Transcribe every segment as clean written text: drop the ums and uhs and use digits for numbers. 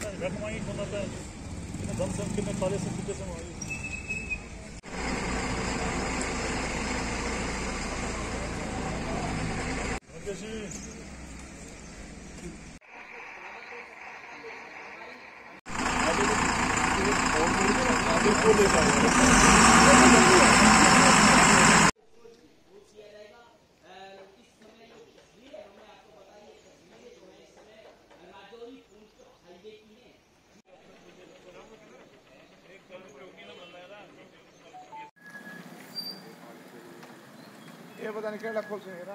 रकमाई कोणाचा दम सम के में कॉलेज से कितने समय आई ये पता नहीं क्या खोल से है ना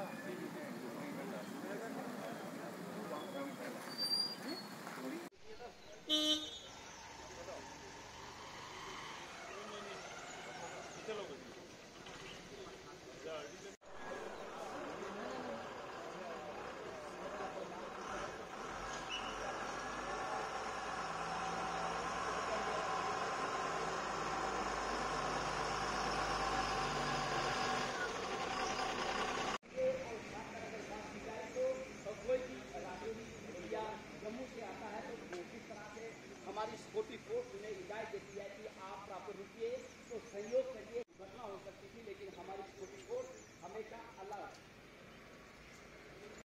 हमारी 44 ने हिदायत